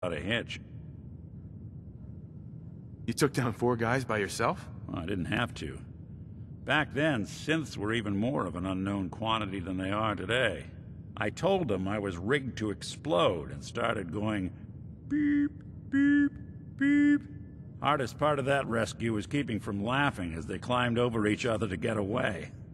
a hitch. You took down 4 guys by yourself? Well, I didn't have to. Back then, synths were even more of an unknown quantity than they are today. I told them I was rigged to explode and started going beep, beep, beep. Hardest part of that rescue was keeping from laughing as they climbed over each other to get away.